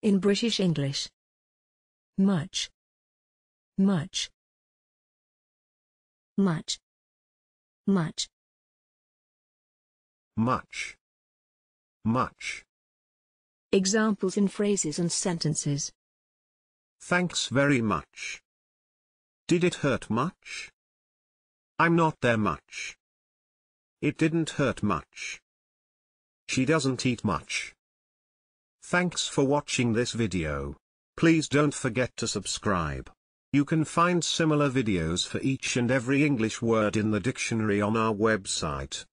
In British English. Much. Much. Much. Much. Much. Much. Examples in phrases and sentences. Thanks very much. Did it hurt much? I'm not there much. It didn't hurt much. She doesn't eat much. Thanks for watching this video. Please don't forget to subscribe. You can find similar videos for each and every English word in the dictionary on our website.